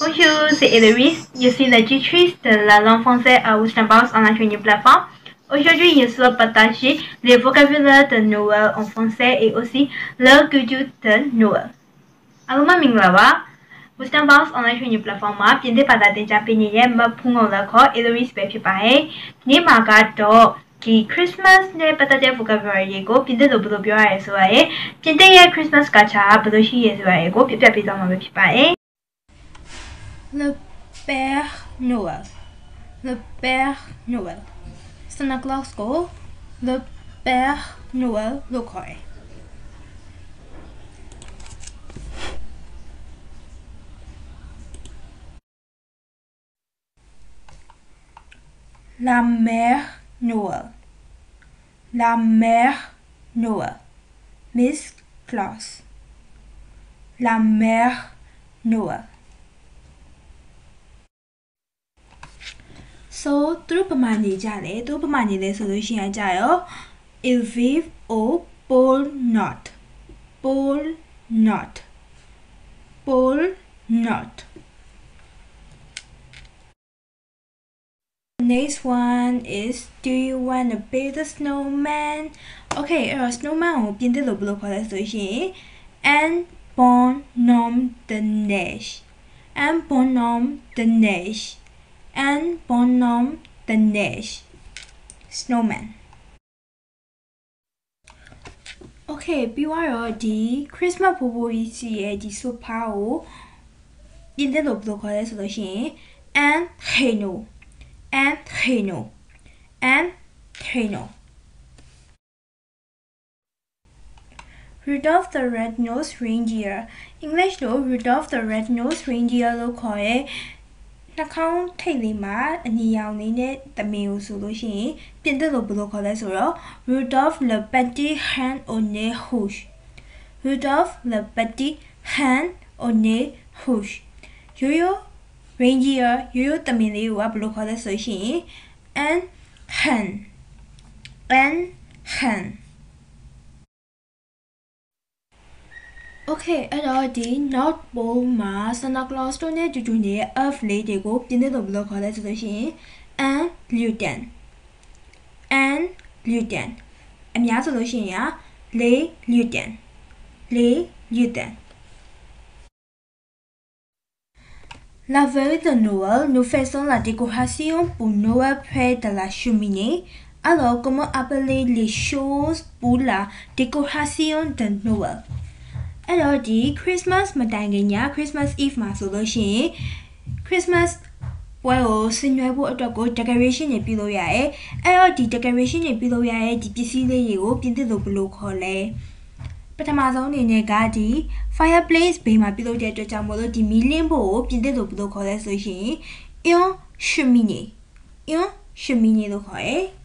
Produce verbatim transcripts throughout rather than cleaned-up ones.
Bonjour, c'est Héloïse. Je suis la tutrice de la langue française à Westonbourne en la training plateforme. Aujourd'hui, je souhaite partager les vocabulaires de Noël en français et aussi leur culture de Noël. Alors, ma minglawa, Westonbourne en la training plateforme မှာပြင်သစ်ဘာသာသင်ကြားပေးနေတဲ့မဖုန်းအောင်လက်ခေါ် Héloïse ပဲဖြစ်ပါတယ်။ဒီမှာကတော့ဒီ Christmas နဲ့ပတ်သက်တဲ့ vocabulary တွေကိုပြင်သစ်လိုဘယ်လိုပြောရလဲဆိုရယ်ပြင်သစ်ရဲ့ Christmas culture ကဘယ်လိုရှိရဲဆိုရယ်ကိုပြပြပေးသွားမှာပဲဖြစ်ပါတယ်။ Le Père Noël. Le Père Noël. Santa Claus ko Le Père Noël loခေါ်တယ်La Mère Noël. La Mère Noël. Miss Claus. La Mère Noël. So သူတို့ပမာနေကြတယ်သူတို့ပမာနေလဲဆိုလို့ရှိရင်ကြရော Ils vivent au pôle Nord. Pôle Nord. Pôle Nord. Next one is do you want to build a snowman? Okay, အဲ့တော့ snowman ကိုပြင်သစ်လိုဘယ်လိုခေါ်လဲဆိုလို့ရှိရင် un bonhomme de neige. Un bonhomme de neige. Un bonhomme de neige. Snowman. Okay, ပြီးတော့ဒီ Christmas ဖိုးဖိုးကြီးစီရဲ့ဒီ sofa ကိုပြင်သစ်လိုဘယ်လိုခေါ်လဲဆိုလို့ရှိရင် un traîneau. Un traîneau. Un traîneau. Rudolph the Red-Nosed Reindeer. English လို့ Rudolph the Red-Nosed Reindeer လို့ခေါ်ရဲနှာခေါင်းထိပ်လေးမှာအနီရောင်လေးနဲ့တမင်ကိုဆိုလို့ရှိရင်ပြင်သစ်လိုဘယ်လိုခေါ်လဲဆိုတော့ Rudolph le petit renne au nez rouge. Rudolph le petit renne au nez rouge. ရိုးရိုး reindeer ရိုးရိုးတမင်လေးကိုကဘယ်လိုခေါ်လဲဆိုလို့ရှိရင် un renne. Un renne. Okay, အဲ့တော့ဒီ North Pole မှာ Santa Claus တို့နဲ့တူတူနေတဲ့ elf လေးတွေကိုပြင်သစ်လိုဘယ်လိုခေါ်လဲဆိုလို့ရှိရင် un lutin. Un lutin. အများဆိုလို့ရှိရင် les lutins. Les lutins. La veille de Noël, nous faisons la décoration pour Noël près de la cheminée. Alors, comment appeler les choses pour la décoration de Noël? အဲ့တော့ဒီ Christmas မတိုင်ခင်ည Christmas Eve မှာဆိုလို့ရှိရင် Christmas ပွဲကိုဆင်နွှဲဖို့အတွက်ကို decoration တွေပြုလုပ်ရတယ်။အဲ့တော့ဒီ decoration တွေပြုလုပ်ရတဲ့ဒီပစ္စည်းလေးတွေကိုပြင်သစ်လိုဘယ်လိုခေါ်လဲ။ပထမဆုံးအနေနဲ့ကဒီ fireplace ဘေးမှာပြုလုပ်တဲ့အတွက်ကြောင့်မို့လို့ဒီမီးလင်းဖို့ကိုပြင်သစ်လိုဘယ်လိုခေါ်လဲဆိုရင် un cheminée. Un cheminée လို့ခေါ်တယ်။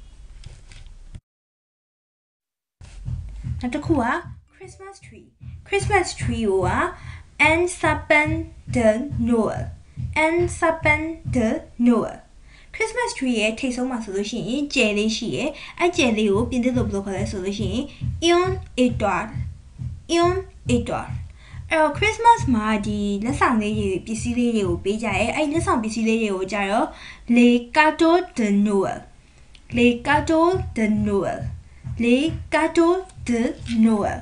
နောက်တစ်ခုက Christmas tree. Christmas tree ကိုက un sapin de Noël. Un sapin de Noël. Christmas tree ရဲ့ထိပ်ဆုံးမှာဆိုလို့ရှိရင်ကျယ်လေးရှိရဲ့အဲ့ကျယ်လေးကိုပြင်သစ်လိုဘယ်လိုခေါ်လဲဆိုလို့ရှိရင် un étoile. Un étoile. အဲ့တော့ Christmas မှာဒီလက်ဆောင်လေးတွေပစ္စည်းလေးတွေကိုပေးကြရဲ့အဲ့လက်ဆောင်ပစ္စည်းလေးတွေကိုကြတော့ les cadeaux de Noël. Les cadeaux de Noël. Les cadeaux de Noël.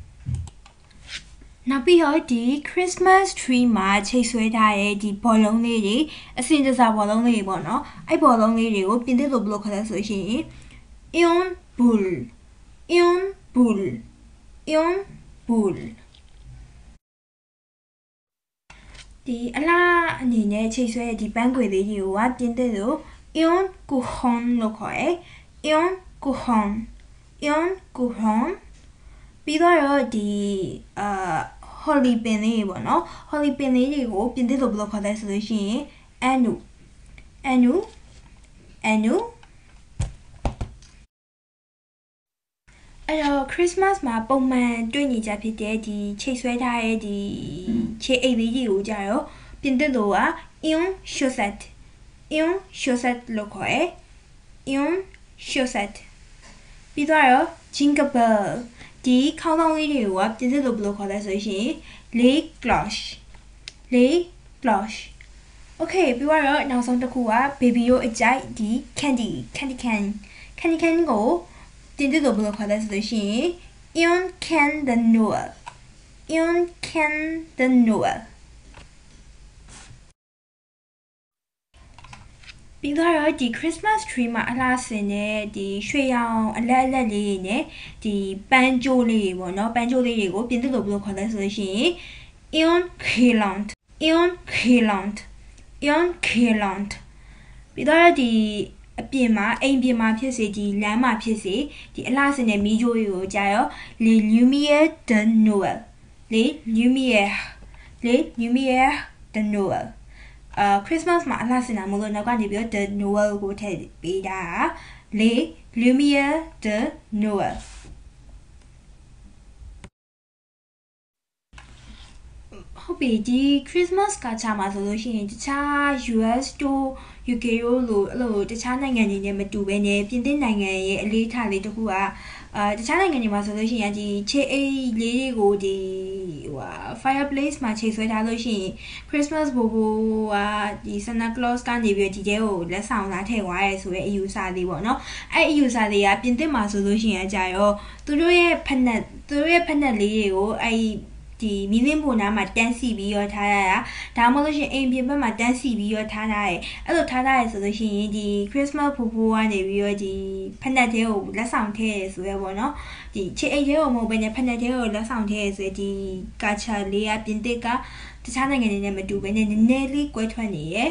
နောက်ပြီးတော့ဒီ Christmas tree မှာချိတ်ဆွဲထားတဲ့ဒီဘောလုံးလေးတွေအစင်တစားဘောလုံးလေးတွေပေါ့နော်အဲ့ဘောလုံးလေးတွေကိုပြင်သစ်လိုဘယ်လိုခေါ်လဲဆိုရင် une boule. Une boule. Une boule. ဒီအလားအနေနဲ့ချိတ်ဆွဲတဲ့ဒီပန်းခွေလေးတွေကိုကပြင်သစ်လို un couron လို့ခေါ်တယ် un couron. Un couron. ပြီးတော့ဒီအာ holly pin လေးတွေပေါ့နော် holly pin လေးတွေကိုပြင်သစ်လိုဘယ်လိုခေါ်လဲဆိုလို့ရှိရင် anneau. Anneau. Anneau. အဲ့တော့ Christmas မှာပုံမှန်တွေ့နေကြဖြစ်တဲ့ဒီချိတ်ဆွဲထားတဲ့ဒီခြေအိပ်လေးတွေကိုကြတော့ပြင်သစ်လိုက une chaussette. Une chaussette လို့ခေါ်တယ် Une chaussette. ပြီးတော့ jingle bell ဒီခေါင်းဆောင်လေးတွေကပြင်သစ်လိုဘယ်လိုခေါ်လဲဆိုရင် les cloches les blush okay ပြီးတော့နောက်ဆုံးတစ်ခုက baby တို့အကြိုက်ဒီ candy candy can candy can ကိုတင်တဲ့လို့ဘယ်လိုခေါ်လဲဆိုလို့ရှိရင် un can the noel un can the noel ပြီးတော့ဒီ Christmas tree မှာအလားစင်တဲ့ဒီရွှေရောင်အလက်အလက်လေးတွေနဲ့ဒီပန်းကြိုးလေးတွေပေါ့နော်ပန်းကြိုးလေးတွေကိုပြင်သစ်လိုဘယ်လိုခေါ်လဲဆိုလို့ရှိရင် un guirlande un guirlande un guirlande ပြီးတော့ဒီအပြင်မှာအိမ်ပြင်မှာဖြစ်စေဒီလမ်းမှာဖြစ်စေဒီအလားစင်တဲ့မီးကြိုးတွေကိုကြာရော les lumières de Noël les lumières les lumières de Noël Uh, Christmas မှာအလှဆင်တာမလို့နောက်ကနေပြီးတော့ the Noel ကိုထည့်ပေးတာ les lumières de Noël ဟုတ်ပြီဒီ Christmas ကချာမှာဆိုလို့ရှိရင်တခြား U S တို့ U K တို့လိုအဲ့လိုတခြားနိုင်ငံတွေနဲ့မတူဘဲနဲ့ပြင်သစ်နိုင်ငံရဲ့အလေးထားလေးတစ်ခုကအာတခြားနိုင်ငံတွေမှာဆိုလို့ရှိရင်ဒီခြေအိမ်လေးတွေကိုဒီဟို fireplace မှာခြေဆွဲထားလို့ရှိရင် Christmas ဘိုဘိုကဒီ Santa Claus ကနေပြီးဒီတဲကိုလက်ဆောင်လာထည့်သွားရဲဆိုတဲ့အယူအဆလေးပေါ့နော်အဲ့အယူအဆလေးကပြင်သစ်မှာဆိုလို့ရှိရင်အကြရောသူတို့ရဲ့ဖက်နက်သူတို့ရဲ့ဖက်နက်လေးတွေကိုအဲ့ဒီမီလင်းပုံနားမှာတန်းစီပြီးရောထားရတာဒါမှမဟုတ်လို့ရှိရင်အိမ်ပြင်ဘက်မှာတန်းစီပြီးရောထားထားရဲအဲ့လိုထားထားရဲဆိုလို့ရှိရင်ဒီ Christmas ဘိုဘိုကနေပြီးရောဒီဖက်နက်တဲကိုလက်ဆောင်ထည့်ရဲဆိုရဲပေါ့နော်ဒီခြေအိမ်တဲကိုမဟုတ်ဘဲနဲ့ဖက်နက်တဲကိုလက်ဆောင်ထည့်ရဲဆိုဒီကာချာလေးကပြင်သစ်ကတခြားနိုင်ငံတွေနဲ့မတူဘဲနဲ့နည်းနည်းလေးကွဲထွက်နေရဲ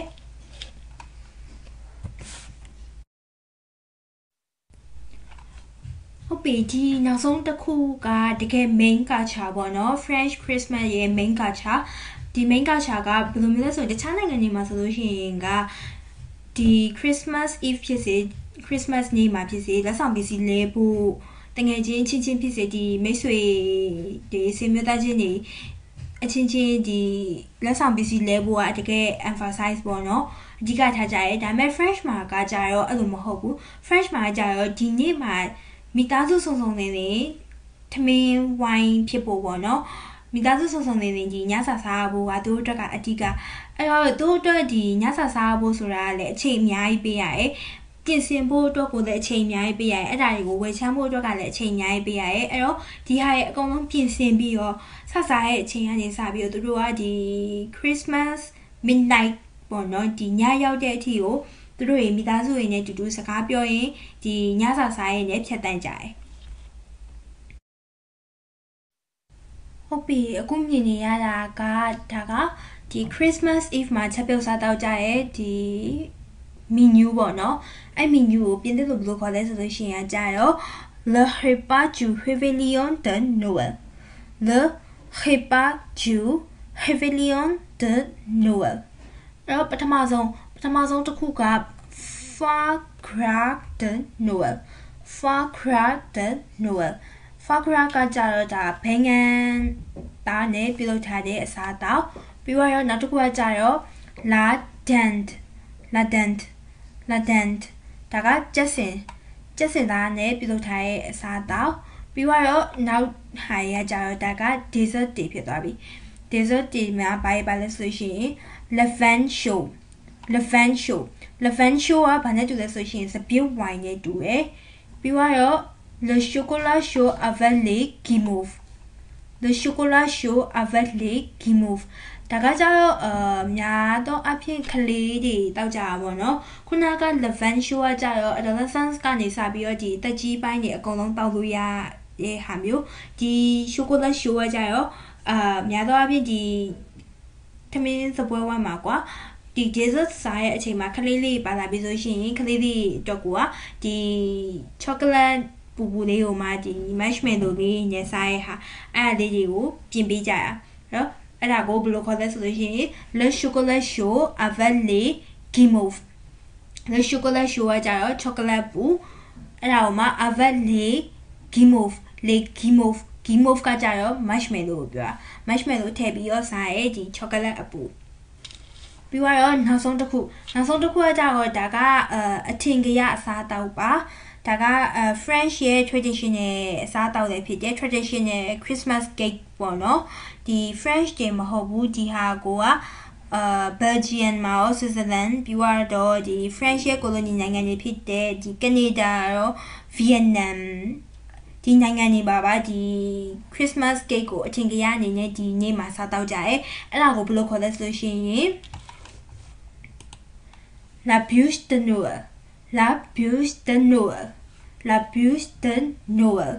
ဟုတ်ပြီဒီနောက်ဆုံးတစ်ခုကတကယ် main culture ပေါ့နော် French Christmas ရဲ့ main culture ဒီ main culture ကဘယ်လိုမျိုးလဲဆိုရင်တခြားနိုင်ငံတွေမှာဆိုလို့ရှိရင်ကဒီ Christmas Eve ဖြစ်စေ Christmas နေ့မှာဖြစ်စေလက်ဆောင်ပစ္စည်းလဲဖို့တငယ်ချင်းချင်းချင်းဖြစ်စေဒီမိတ်ဆွေဒီဆွေမျိုးသားချင်းတွေအချင်းချင်းဒီလက်ဆောင်ပစ္စည်းလဲဖို့ကတကယ် emphasize ပေါ့နော်အဓိကထားကြရဲဒါပေမဲ့ French မှာကကြတော့အဲ့လိုမဟုတ်ဘူး French မှာကြတော့ဒီနေ့မှာမိသားစုစုံစုံနေနေထမင်းဝိုင်းဖြစ်ဖို့ပေါ့နော်မိသားစုစုံစုံနေနေဒီညစာစားဖို့ကသူတို့အတွက်ကအဓိကအဲ့တော့သူတို့အတွက်ဒီညစာစားဖို့ဆိုတာကလည်းအချိန်အများကြီးပေးရတယ်ပြင်ဆင်ဖို့အတွက်ကိုလည်းအချိန်အများကြီးပေးရတယ်အဲ့ဒါတွေကိုဝယ်ချမ်းဖို့အတွက်ကလည်းအချိန်အများကြီးပေးရတယ်အဲ့တော့ဒီဟာရဲ့အကုန်လုံးပြင်ဆင်ပြီးတော့ဆဆရဲ့အချိန်ကနေစပြီးတော့သူတို့ကဒီ Christmas midnight ပေါ့နော်ဒီညရောက်တဲ့အထိကိုသူတို့ရဲ့မိသားစုတွေနဲ့တူတူစကားပြောရင်ဒီညစာစားရင်လည်းဖြတ်တန်းကြတယ်ဟုတ်ပြီအခုမြင်နေရတာကဒါကဒီ Christmas Eve မှာချက်ပြုတ်စားတော့ကြရဲ့ဒီ menu ပေါ့နော်အဲ့ menu ကိုပြင်သစ်လိုဘယ်လိုခေါ်လဲဆိုလို့ရှိရင်ကြာရော le repas du réveillon de Noël le repas du réveillon de Noël အဲ့တော့ပထမဆုံးပထမဆုံးတစ်ခုက foie gras de Noël foie gras de Noël foie gras ကကြတော့ဒါဘိုင်ငံသားနဲ့ပြုလုပ်ထားတဲ့အစားအသောက်ပြီးတော့နောက်တစ်ခုကကြတော့ la dinde la dinde la dinde ဒါကကျက်စင်ကျက်စင်သားနဲ့ပြုလုပ်ထားတဲ့အစားအသောက်ပြီးတော့နောက်ဟာရကြတော့ဒါက dessert တွေဖြစ်သွားပြီ dessert တွေမှာဘာပါလဲဆိုရှင် le vin chaud le vin chaud le vin chaud ကဘာနဲ့တူလဲဆိုရှင်စပစ်ဝိုင်နဲ့တူတယ်ပြီးတော့ le chocolat chaud avec les guimauves le chocolat chaud avec les guimauves ဒါကကြတော့အများတော့အဖြစ်ကလေးတွေတောက်ကြတာပေါ့နော်ခုနက le vin chaud ကကြတော့ adolescence ကနေစပြီးတော့ဒီတက်ကြီးပိုင်းတွေအကုန်လုံးတောက်လို့ရရဲ့ဟာမျိုးဒီ chocolat chaud ကကြတော့အာများတော့အဖြစ်ဒီထမင်းစပွဲဝိုင်းမှာကွာဒီ dessert စားရဲ့အချိန်မှာခလေးလေးပါလာပြီးဆိုရှင်ခလေးလေးတော့ကွာဒီ chocolate ပူပူလေးကိုမှဒီ marshmallow လေးညက်စားရဲ့ဟာအဲ့ဒါလေးတွေကိုပြင်ပေးကြရနော်အဲ့ဒါကိုဘယ်လိုခေါ်လဲဆိုလို့ရှိရင် le chocolat chaud avec les guimauves le chocolat chaud ကကြတော့ chocolate ပူအဲ့ဒါကိုမှ avec les guimauves les guimauves guimauve ကကြတော့ marshmallow ကိုပြောတာ marshmallow ထည့်ပြီးတော့စားရဲ့ဒီ chocolate အပူပြီးတော့နောက်ဆုံးတစ်ခုနောက်ဆုံးတစ်ခုကကြတော့ဒါကအထင်ကရအစားအသောက်ပါဒါက French ရဲ့ traditional အစားအသောက်တွေဖြစ်တဲ့ traditional Christmas cake ပေါ့နော်ဒီ French တွေမဟုတ်ဘူးဒီဟာကိုက uh Belgium မှာရော Switzerland ပြီးတော့ဒီ French ရဲ့ colony နိုင်ငံတွေဖြစ်တဲ့ဒီ Canada ရော Vietnam ဒီနိုင်ငံတွေပါပါဒီ Christmas cake ကိုအထင်ကရအနေနဲ့ဒီနေ့မှာစားတော့ကြရဲအဲ့ဒါကိုဘယ်လိုခေါ်လဲဆိုရှင်ရင် La bûche de Noël La bûche de Noël La bûche de Noël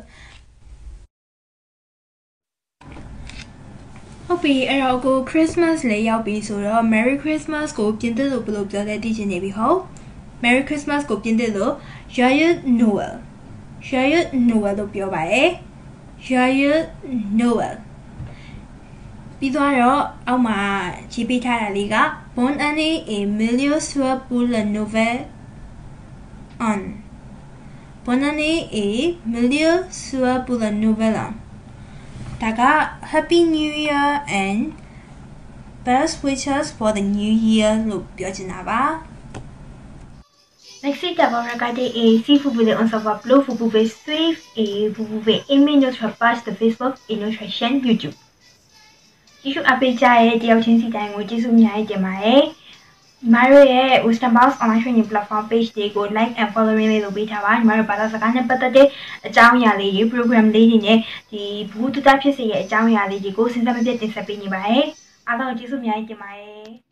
ဟုတ်ပြီအဲ့တော့ကို Christmas လေးရောက်ပြီဆိုတော့ Merry Christmas ကိုပြင်သစ်လို့ဘယ်လိုပြောလဲသိချင်နေပြီဟုတ် Merry Christmas ကိုပြင်သစ်လို့ Joyeux Noël Joyeux Noël လို့ပြောပါရဲ့ Joyeux Noël ပြီးတော့အောက်မှာရေးပေးထားတာလေးက Bonne année et meilleurs souhaits pour le nouvel an Bonne année et meilleurs souhaits pour le nouvel an ဒါက Happy New Year and best wishes for the new year လို့ပြောချင်တာပါ Next d'abord regardez et si vous voulez en savoir plus vous pouvez suivre et vous pouvez aimer notre page de Facebook et notre chaîne YouTube ကျေးဇူးအပေးကြရဲ့တယောက်ချင်းစီတိုင်းကိုကျေးဇူးအများကြီးတင်ပါတယ်ညီမတို့ရဲ့ Wisdom Box online training platform page တွေကို like and following လေးလုပ်ပေးထားပါညီမတို့ဘာသာစကားနဲ့ပတ်သက်တဲ့အကြောင်းအရာလေးတွေ program လေးတွေနဲ့ဒီဘူးတူတာဖြစ်စေရဲ့အကြောင်းအရာလေးတွေကိုစဉ်းစားမပြတ်တင်ဆက်ပေးနေပါတယ်အားလုံးကျေးဇူးအများကြီးတင်ပါတယ်